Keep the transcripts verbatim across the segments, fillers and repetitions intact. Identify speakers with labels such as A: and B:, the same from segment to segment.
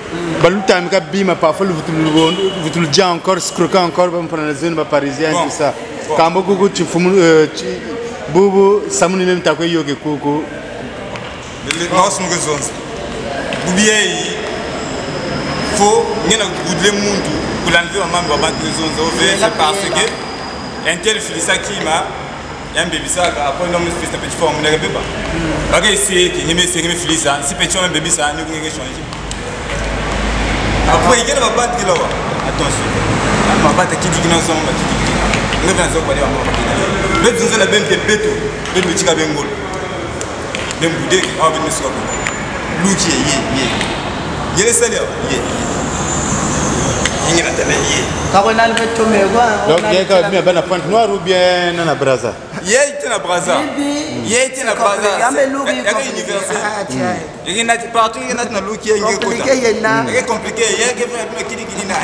A: Baluta mi bima parfois vous tout le gens encore scroquer encore pour prendre la zone parisienne tout ça. Quand beaucoup tu fumu bubu samuni même ta ko yoke koko.
B: Nós não gozamos. Bubiei faut ngena goudle muntu kulanviwa mambo abantu ezonzo ove parce que intel filisa kima yambe bisaka après non me fils petit forme ne beba. OK c'est que ngeme c'est ngeme filisa si petit homme bébé ça ne ngenge changer. Après il y a ma batte qui là. Attention. Ma batte qui dit que nous sommes qui dit. Nous venons quoi dire ma batte. Mais nous allons bien te beto, ben petit ka bengol. Ben boudé qui a venu sur le Luki yé yé. Yé salaire yé. Yé na tele yé.
C: Ka ko nan fait tomber quoi.
A: Donc yé ka bien ben Pointe Noire ou bien na Brazza.
B: Yé était na Brazza. Yé était na Brazza. Yé université. Il y a partout, il y a un look qui est compliqué. Il est compliqué. Il y a un qui dit na.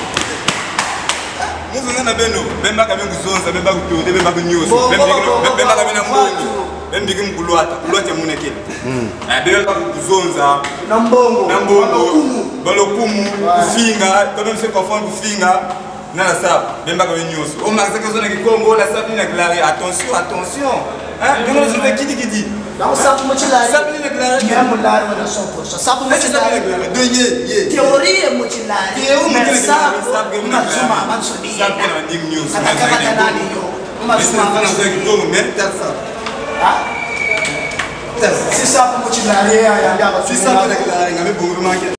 B: Nous venons à Beno. Ben ba kabengu zonza, ben ba kutote, ben ba kunyoso. Ben ben ben ba kabena mbongo. Ben bigi mkulwata, kulwata muneke. Ah ben ba kuzonza.
C: Na mbongo.
B: Na mbongo. Balokumu, kufinga, quand même se confondre kufinga. Na la sap, ben ba kabenyoso. O maxa que zona ki Congo, la sap ni na clari. Attention, attention. Hein? Ben on se qui dit qui dit.
C: Não sabe como te dar.
B: Sabe nem declarar.
C: Que é mulher ou só poxa. Sabe como te dar.
B: Do ye ye.
C: Teoria mutilare.
B: Eu não quero
C: sabe.
B: Sabe que
C: uma zuma, uma zuma.
B: Sabe que não tem news.
C: Mas acaba de dar ali eu. Uma zuma.
B: Não sei que todo mundo tá sabe.
C: Ah? Se sabe como te dar, é a
B: Se sabe declarar, não é bom, não